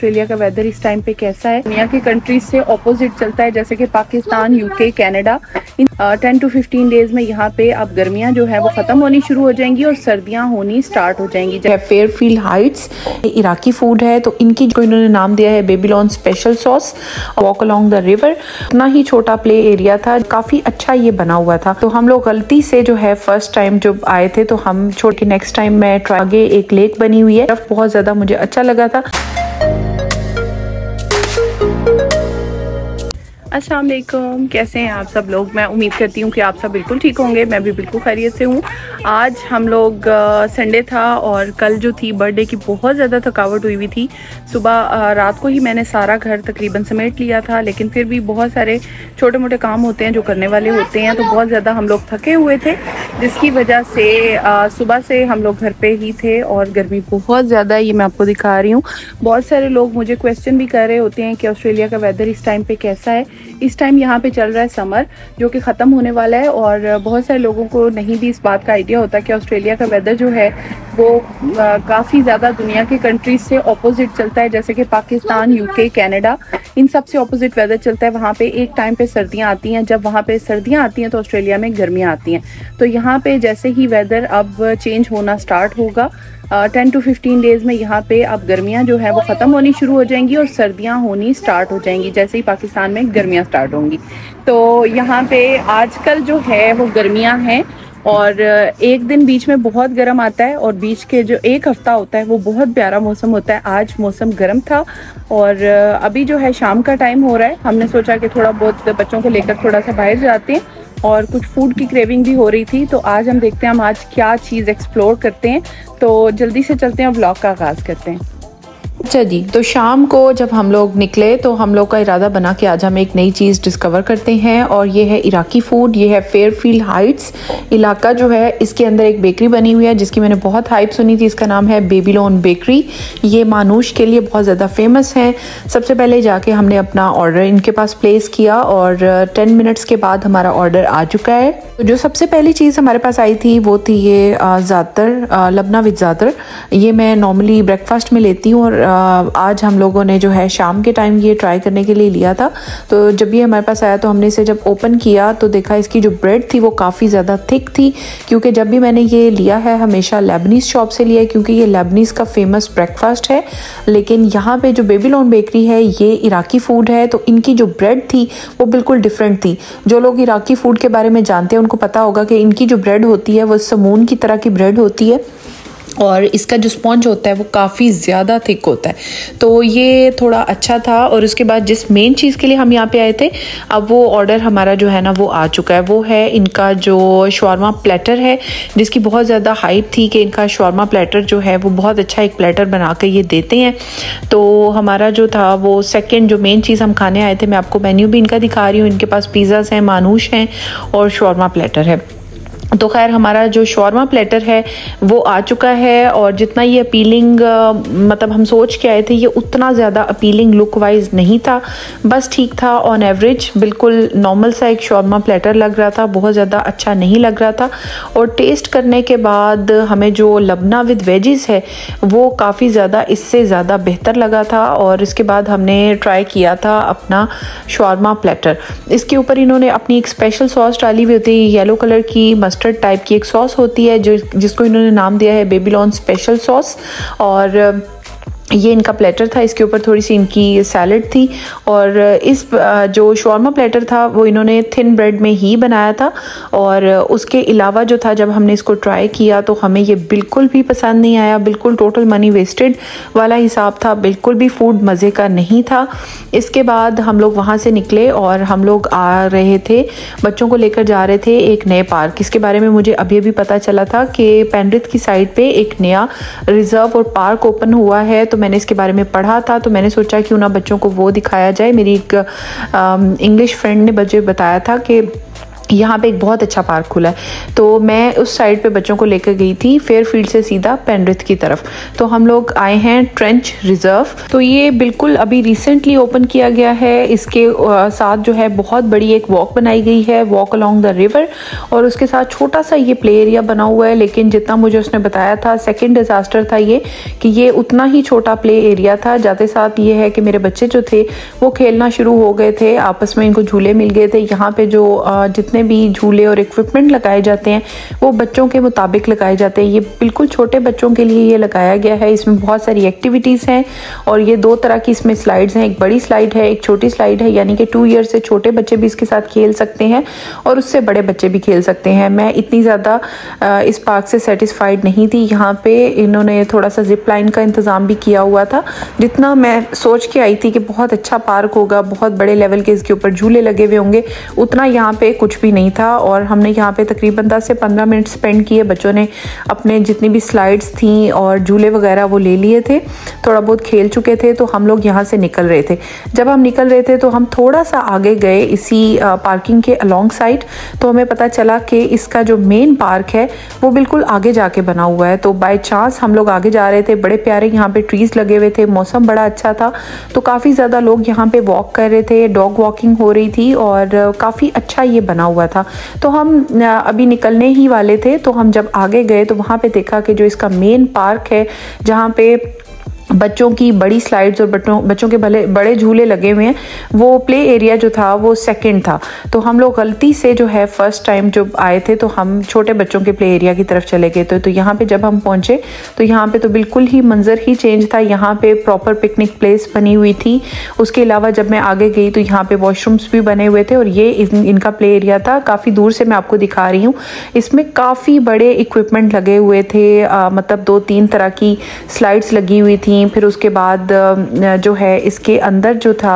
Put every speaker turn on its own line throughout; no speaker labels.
Australia का weather इस time पे कैसा है। दुनिया की कंट्रीज से ऑपोजिट चलता है, जैसे कि पाकिस्तान, यूके, कनाडा। इन 10 to 15 डेज में यहाँ पे अब गर्मियाँ जो है वो ख़त्म होनी शुरू हो जाएंगी और सर्दियाँ होनी स्टार्ट हो जाएंगी।
फेयरफील्ड हाइट्स इराकी फूड है, तो इनकी जो इन्होंने नाम दिया है Babylon special sauce. Walk along the river, इतना ही छोटा प्ले एरिया था, काफ़ी अच्छा ये बना हुआ था। तो हम लोग गलती से जो है फर्स्ट टाइम जब आए थे तो हम छोड़ के नेक्स्ट टाइम मैं आगे एक लेक बनी हुई है, बहुत ज़्यादा मुझे अच्छा लगा था।
अस्सलाम वालेकुम, कैसे हैं आप सब लोग। मैं उम्मीद करती हूँ कि आप सब बिल्कुल ठीक होंगे। मैं भी बिल्कुल खैरियत से हूँ। आज हम लोग संडे था और कल जो थी बर्थडे की बहुत ज़्यादा थकावट हुई हुई थी। सुबह रात को ही मैंने सारा घर तकरीबन समेट लिया था, लेकिन फिर भी बहुत सारे छोटे मोटे काम होते हैं जो करने वाले होते हैं, तो बहुत ज़्यादा हम लोग थके हुए थे, जिसकी वजह से सुबह से हम लोग घर पे ही थे और गर्मी बहुत ज़्यादा, ये मैं आपको दिखा रही हूँ। बहुत सारे लोग मुझे क्वेश्चन भी कर रहे होते हैं कि ऑस्ट्रेलिया का वेदर इस टाइम पे कैसा है। इस टाइम यहाँ पे चल रहा है समर, जो कि ख़त्म होने वाला है, और बहुत सारे लोगों को नहीं भी इस बात का आइडिया होता कि ऑस्ट्रेलिया का वेदर जो है वो काफ़ी ज़्यादा दुनिया के कंट्रीज से ऑपोजिट चलता है, जैसे कि पाकिस्तान, यूके, कनाडा, इन सब से ऑपोजिट वेदर चलता है। वहाँ पे एक टाइम पे सर्दियाँ आती हैं, जब वहाँ पे सर्दियाँ आती हैं तो ऑस्ट्रेलिया में गर्मियाँ आती हैं। तो यहाँ पे जैसे ही वेदर अब चेंज होना स्टार्ट होगा, 10 to 15 डेज़ में यहाँ पे अब गर्मियाँ जो है वो ख़त्म होनी शुरू हो जाएंगी और सर्दियाँ होनी स्टार्ट हो जाएंगी, जैसे ही पाकिस्तान में गर्मियाँ स्टार्ट होंगी। तो यहाँ पे आजकल जो है वो गर्मियाँ हैं, और एक दिन बीच में बहुत गर्म आता है और बीच के जो एक हफ़्ता होता है वो बहुत प्यारा मौसम होता है। आज मौसम गर्म था और अभी जो है शाम का टाइम हो रहा है। हमने सोचा कि थोड़ा बहुत बच्चों को लेकर थोड़ा सा बाहर जाते हैं, और कुछ फूड की क्रेविंग भी हो रही थी, तो आज हम देखते हैं हम आज क्या चीज़ एक्सप्लोर करते हैं। तो जल्दी से चलते हैं, व्लॉग का आगाज़ करते हैं।
अच्छा जी, तो शाम को जब हम लोग निकले तो हम लोग का इरादा बना कि आज हम एक नई चीज़ डिस्कवर करते हैं, और ये है इराकी फ़ूड। ये है फेयरफील्ड हाइट्स इलाका जो है, इसके अंदर एक बेकरी बनी हुई है जिसकी मैंने बहुत हाइप सुनी थी। इसका नाम है बेबीलोन बेकरी। ये मानूश के लिए बहुत ज़्यादा फेमस है। सबसे पहले जाके हमने अपना ऑर्डर इनके पास प्लेस किया और 10 मिनट्स के बाद हमारा ऑर्डर आ चुका है। तो जो सबसे पहली चीज़ हमारे पास आई थी वो थी ये ज़ातर, लबना विद ज़ातर। ये मैं नॉर्मली ब्रेकफास्ट में लेती हूँ, और आज हम लोगों ने जो है शाम के टाइम ये ट्राई करने के लिए लिया था। तो जब ये हमारे पास आया तो हमने इसे जब ओपन किया तो देखा इसकी जो ब्रेड थी वो काफ़ी ज़्यादा थिक थी, क्योंकि जब भी मैंने ये लिया है हमेशा लेबनीज़ शॉप से लिया है, क्योंकि ये लेबनीज़ का फेमस ब्रेकफास्ट है। लेकिन यहाँ पे जो बेबीलोन बेकरी है ये इराकी फ़ूड है, तो इनकी जो ब्रेड थी वो बिल्कुल डिफरेंट थी। जो लोग इराकी फ़ूड के बारे में जानते हैं उनको पता होगा कि इनकी जो ब्रेड होती है वो समून की तरह की ब्रेड होती है, और इसका जो स्पॉन्ज होता है वो काफ़ी ज़्यादा थिक होता है। तो ये थोड़ा अच्छा था। और उसके बाद जिस मेन चीज़ के लिए हम यहाँ पे आए थे, अब वो ऑर्डर हमारा जो है ना वो आ चुका है। वो है इनका जो शवारमा प्लेटर है, जिसकी बहुत ज़्यादा हाइप थी कि इनका शवारमा प्लेटर जो है वो बहुत अच्छा एक प्लेटर बना कर ये देते हैं। तो हमारा जो था वो सेकेंड जो मेन चीज़ हम खाने आए थे, मैं आपको मेन्यू भी इनका दिखा रही हूँ। इनके पास पिज़्ज़ाज़ हैं, मानूश हैं और शवारमा प्लेटर है। तो खैर हमारा जो शवारमा प्लेटर है वो आ चुका है, और जितना ये अपीलिंग मतलब हम सोच के आए थे ये उतना ज़्यादा अपीलिंग लुक वाइज नहीं था, बस ठीक था। ऑन एवरेज बिल्कुल नॉर्मल सा एक शवारमा प्लेटर लग रहा था, बहुत ज़्यादा अच्छा नहीं लग रहा था। और टेस्ट करने के बाद हमें जो लबना विद वेजिस है वो काफ़ी ज़्यादा इससे ज़्यादा बेहतर लगा था। और इसके बाद हमने ट्राई किया था अपना शवारमा प्लेटर। इसके ऊपर इन्होंने अपनी एक स्पेशल सॉस डाली हुई होती है, येलो कलर की मस्टर्ड टाइप की एक सॉस होती है जिसको इन्होंने नाम दिया है बेबीलोन स्पेशल सॉस। और ये इनका प्लेटर था, इसके ऊपर थोड़ी सी इनकी सैलड थी। और इस जो शवारमा प्लेटर था वो इन्होंने थिन ब्रेड में ही बनाया था। और उसके अलावा जो था, जब हमने इसको ट्राई किया तो हमें ये बिल्कुल भी पसंद नहीं आया, बिल्कुल टोटल मनी वेस्टेड वाला हिसाब था, बिल्कुल भी फूड मज़े का नहीं था। इसके बाद हम लोग वहाँ से निकले और हम लोग आ रहे थे, बच्चों को लेकर जा रहे थे एक नए पार्क। इसके बारे में मुझे अभी अभी पता चला था कि पेनरिथ की साइड पे एक नया रिज़र्व और पार्क ओपन हुआ है। तो मैंने इसके बारे में पढ़ा था, तो मैंने सोचा क्यों ना बच्चों को वो दिखाया जाए। मेरी एक इंग्लिश फ्रेंड ने मुझे बताया था कि यहाँ पे एक बहुत अच्छा पार्क खुला है, तो मैं उस साइड पे बच्चों को लेकर गई थी फेयरफील्ड से सीधा पेनरिथ की तरफ। तो हम लोग आए हैं ट्रेंच रिजर्व। तो ये बिल्कुल अभी रिसेंटली ओपन किया गया है। इसके साथ जो है बहुत बड़ी एक वॉक बनाई गई है, वॉक अलोंग द रिवर, और उसके साथ छोटा सा ये प्ले एरिया बना हुआ है। लेकिन जितना मुझे उसने बताया था, सेकेंड डिजास्टर था ये, कि ये उतना ही छोटा प्ले एरिया था। जाते साथ ये है कि मेरे बच्चे जो थे वो खेलना शुरू हो गए थे, आपस में इनको झूले मिल गए थे। यहाँ पे जो जितने भी झूले और इक्विपमेंट लगाए जाते हैं वो बच्चों के मुताबिक लगाए जाते हैं। ये बिल्कुल छोटे बच्चों के लिए ये लगाया गया है। इसमें बहुत सारी एक्टिविटीज़ हैं और ये दो तरह की इसमें स्लाइड्स हैं, एक बड़ी स्लाइड है, एक छोटी स्लाइड है, यानी कि 2 ईयर से छोटे बच्चे भी इसके साथ खेल सकते हैं और उससे बड़े बच्चे भी खेल सकते हैं। मैं इतनी ज़्यादा इस पार्क से सेटिस्फाइड नहीं थी। यहाँ पे इन्होंने थोड़ा सा जिप लाइन का इंतज़ाम भी किया हुआ था। जितना मैं सोच के आई थी कि बहुत अच्छा पार्क होगा, बहुत बड़े लेवल के इसके ऊपर झूले लगे हुए होंगे, उतना यहाँ पे कुछ भी नहीं था। और हमने यहाँ पे तकरीबन 10 से 15 मिनट स्पेंड किए। बच्चों ने अपने जितनी भी स्लाइड्स थी और झूले वगैरह वो ले लिए थे, थोड़ा बहुत खेल चुके थे। तो हम लोग यहाँ से निकल रहे थे। जब हम निकल रहे थे तो हम थोड़ा सा आगे गए इसी पार्किंग के अलॉन्ग साइड, तो हमें पता चला कि इसका जो मेन पार्क है वो बिल्कुल आगे जाके बना हुआ है। तो बाय चांस हम लोग आगे जा रहे थे, बड़े प्यारे यहाँ पे ट्रीज लगे हुए थे, मौसम बड़ा अच्छा था, तो काफ़ी ज़्यादा लोग यहाँ पे वॉक कर रहे थे, डॉग वॉकिंग हो रही थी और काफ़ी अच्छा ये बना हुआ था। तो हम अभी निकलने ही वाले थे, तो हम जब आगे गए तो वहाँ पे देखा कि जो इसका मेन पार्क है, जहाँ पे बच्चों की बड़ी स्लाइड्स और बच्चों के बड़े झूले लगे हुए हैं, वो प्ले एरिया जो था वो सेकंड था। तो हम लोग गलती से जो है फर्स्ट टाइम जब आए थे तो हम छोटे बच्चों के प्ले एरिया की तरफ चले गए थे। तो यहाँ पे जब हम पहुँचे तो यहाँ पे तो बिल्कुल ही मंजर ही चेंज था। यहाँ पे प्रॉपर पिकनिक प्लेस बनी हुई थी। उसके अलावा जब मैं आगे गई तो यहाँ पे वॉशरूम्स भी बने हुए थे और ये इनका प्ले एरिया था। काफ़ी दूर से मैं आपको दिखा रही हूँ। इसमें काफ़ी बड़े इक्विपमेंट लगे हुए थे, मतलब 2-3 तरह की स्लाइड्स लगी हुई थी। फिर उसके बाद जो है इसके अंदर जो था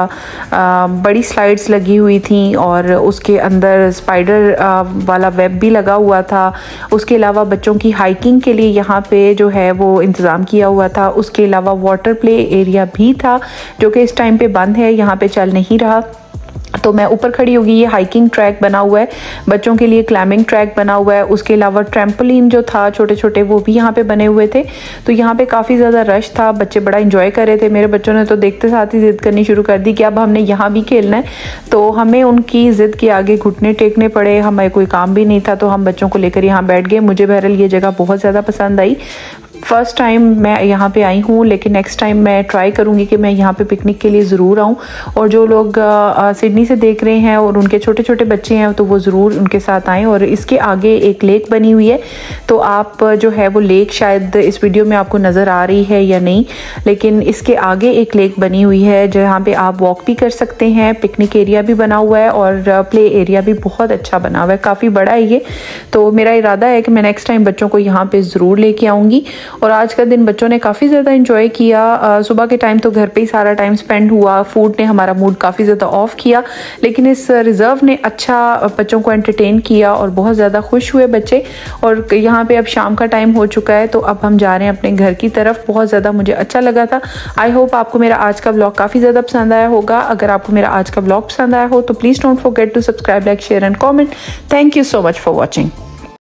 बड़ी स्लाइड्स लगी हुई थी और उसके अंदर स्पाइडर वाला वेब भी लगा हुआ था। उसके अलावा बच्चों की हाइकिंग के लिए यहाँ पे जो है वो इंतज़ाम किया हुआ था। उसके अलावा वाटर प्ले एरिया भी था जो कि इस टाइम पे बंद है, यहाँ पे चल नहीं रहा। तो मैं ऊपर खड़ी होगी। ये हाइकिंग ट्रैक बना हुआ है, बच्चों के लिए क्लाइंबिंग ट्रैक बना हुआ है। उसके अलावा ट्रैम्पोलिन जो था छोटे छोटे वो भी यहाँ पे बने हुए थे। तो यहाँ पे काफ़ी ज़्यादा रश था, बच्चे बड़ा इंजॉय कर रहे थे। मेरे बच्चों ने तो देखते साथ ही ज़िद करनी शुरू कर दी कि अब हमने यहाँ भी खेलना है। तो हमें उनकी ज़िद के आगे घुटने टेकने पड़े। हमें कोई काम भी नहीं था तो हम बच्चों को लेकर यहाँ बैठ गए। मुझे बहरहाल ये जगह बहुत ज़्यादा पसंद आई। फ़र्स्ट टाइम मैं यहाँ पे आई हूँ, लेकिन नेक्स्ट टाइम मैं ट्राई करूँगी कि मैं यहाँ पे पिकनिक के लिए ज़रूर आऊँ। और जो लोग सिडनी से देख रहे हैं और उनके छोटे छोटे बच्चे हैं तो वो ज़रूर उनके साथ आएँ। और इसके आगे एक लेक बनी हुई है, तो आप जो है वो लेक शायद इस वीडियो में आपको नज़र आ रही है या नहीं, लेकिन इसके आगे एक लेक बनी हुई है जहाँ पे आप वॉक भी कर सकते हैं। पिकनिक एरिया भी बना हुआ है और प्ले एरिया भी बहुत अच्छा बना हुआ है, काफ़ी बड़ा है ये। तो मेरा इरादा है कि मैं नेक्स्ट टाइम बच्चों को यहाँ पे ज़रूर लेके आऊँगी। और आज का दिन बच्चों ने काफ़ी ज़्यादा इंजॉय किया। सुबह के टाइम तो घर पे ही सारा टाइम स्पेंड हुआ। फूड ने हमारा मूड काफ़ी ज़्यादा ऑफ किया, लेकिन इस रिज़र्व ने अच्छा बच्चों को एंटरटेन किया और बहुत ज़्यादा खुश हुए बच्चे। और यहाँ पे अब शाम का टाइम हो चुका है, तो अब हम जा रहे हैं अपने घर की तरफ। बहुत ज़्यादा मुझे अच्छा लगा था। आई होप आपको मेरा आज का ब्लॉग काफ़ी ज़्यादा पसंद आया होगा। अगर आपको मेरा आज का ब्लॉग पसंद आया हो तो please don't forget to subscribe, like, share and comment. Thank you so much for watching.